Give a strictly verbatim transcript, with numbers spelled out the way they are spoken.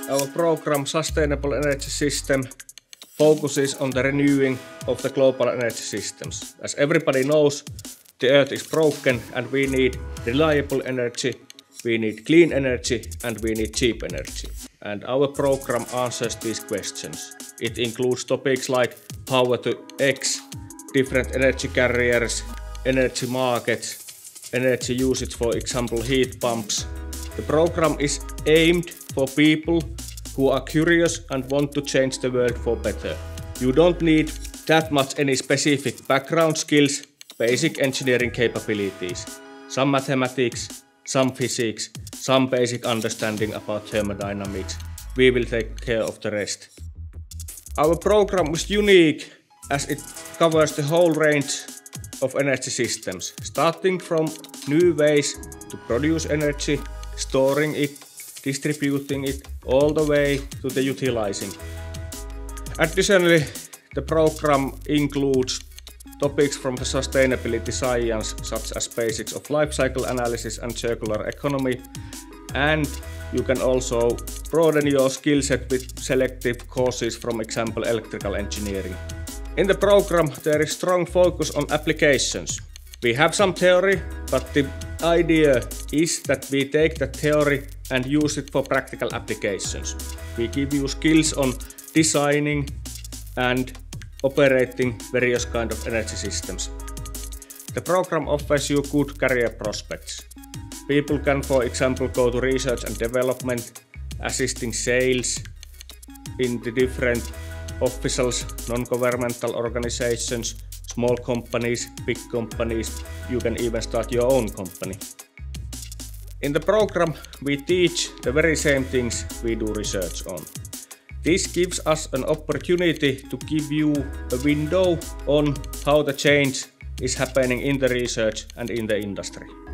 our program Sustainable Energy System focuses on the renewing of the global energy systems. As everybody knows, the Earth is broken and we need reliable energy, we need clean energy, and we need cheap energy. And our program answers these questions. It includes topics like power to X, different energy carriers, energy markets, energy usage, for example heat pumps. The program is aimed for people who are curious and want to change the world for better. You don't need that much any specific background skills, basic engineering capabilities, some mathematics, some physics, some basic understanding about thermodynamics. We will take care of the rest. Our program is unique as it covers the whole range of energy systems, starting from new ways to produce energy, storing it, distributing it, all the way to the utilizing. Additionally, the program includes topics from the sustainability science, such as basics of life cycle analysis and circular economy, and you can also broaden your skill set with selective courses, from example electrical engineering. In the program there is strong focus on applications. We have some theory, but the idea is that we take that theory and use it for practical applications. We give you skills on designing and operating various kind of energy systems. The program offers you good career prospects. People can, for example, go to research and development, assisting sales in the different officials, non-governmental organizations, small companies, big companies. You can even start your own company. In the program, we teach the very same things we do research on. This gives us an opportunity to give you a window on how the change is happening in the research and in the industry.